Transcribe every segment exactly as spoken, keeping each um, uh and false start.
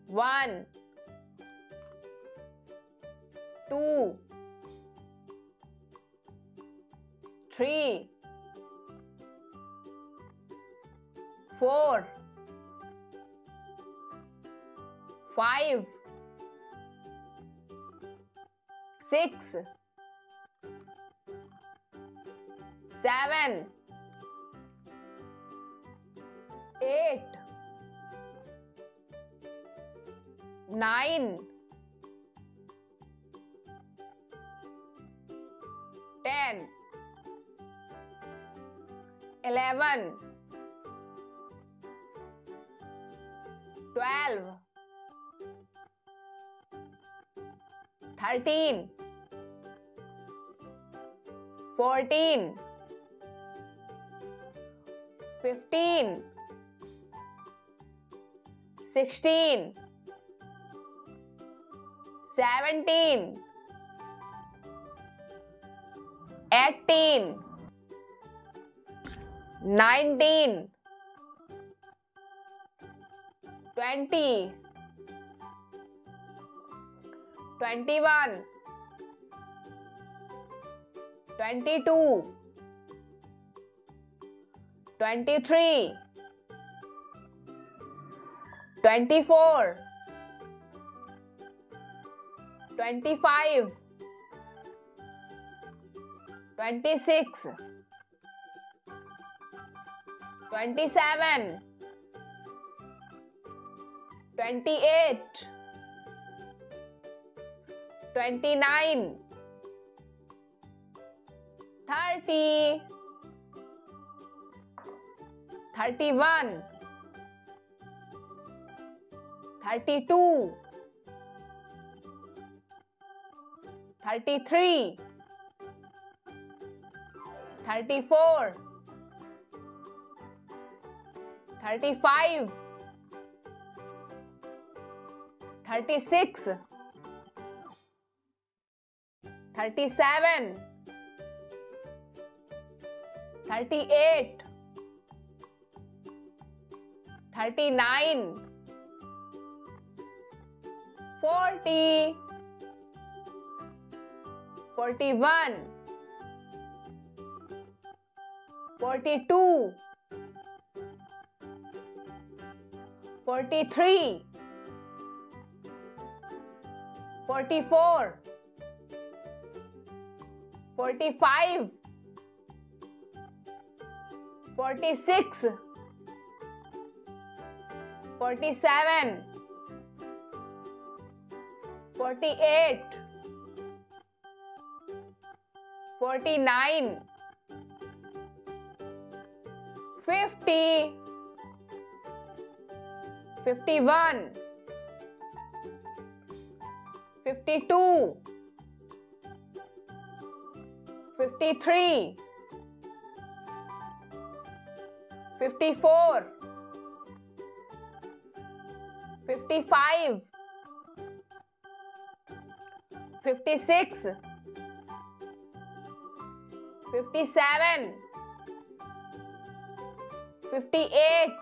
One, two, three, four, five, six, seven, eight, nine, ten, eleven, twelve, thirteen, fourteen, fifteen, sixteen, seventeen, eighteen, nineteen, twenty, twenty-one, twenty-two, twenty-three, twenty-four, twenty-five, twenty-six, twenty-seven, twenty-eight, twenty-nine, thirty, thirty-one, thirty-two, thirty-three, thirty-four, thirty-five, thirty-six, thirty-seven, thirty-eight, thirty-nine, forty, forty-one, forty-two, forty-three, forty-four, forty-five, forty-six, forty-seven, forty-eight, forty-nine, fifty, fifty-one, fifty-two, fifty-three, fifty-four, fifty-five, fifty-six, fifty-seven, fifty-eight,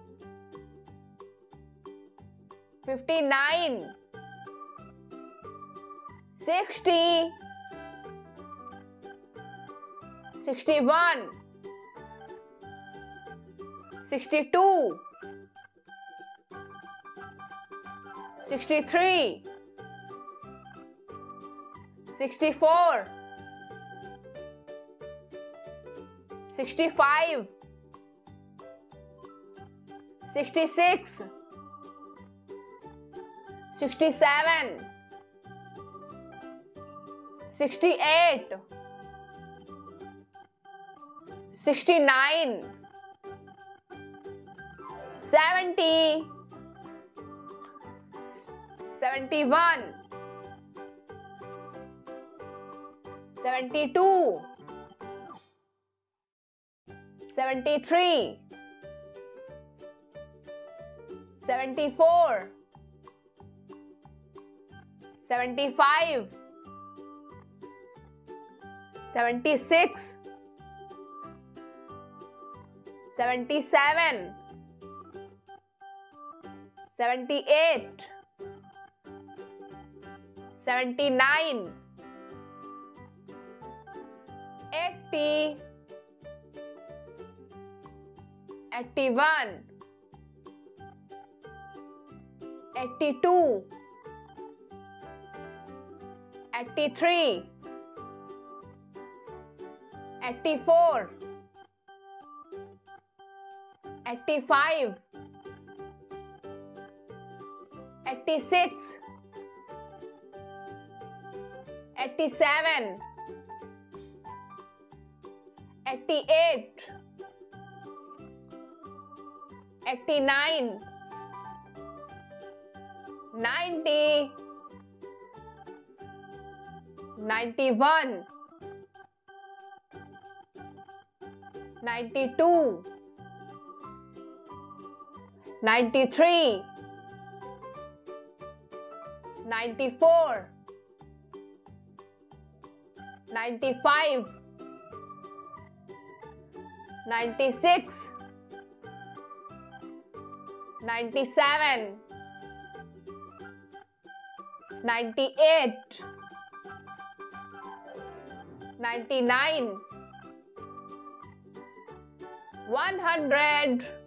fifty-nine, sixty, sixty-one, sixty-two, sixty-three, sixty-four, sixty-five, sixty-six, sixty-seven, sixty-eight, sixty-nine, seventy, seventy-one, seventy-two, seventy-three, seventy-four, seventy-five, seventy-six, seventy-seven, seventy-eight, seventy-nine, eighty, eighty-one, eighty-two, eighty-three, eighty-four, eighty-five, eighty-six, eighty-seven, eighty-eight, eighty-nine, ninety, ninety-one, ninety-two, ninety-three, ninety-four, ninety-five, ninety-six, ninety-seven, ninety-eight, ninety-nine, one hundred.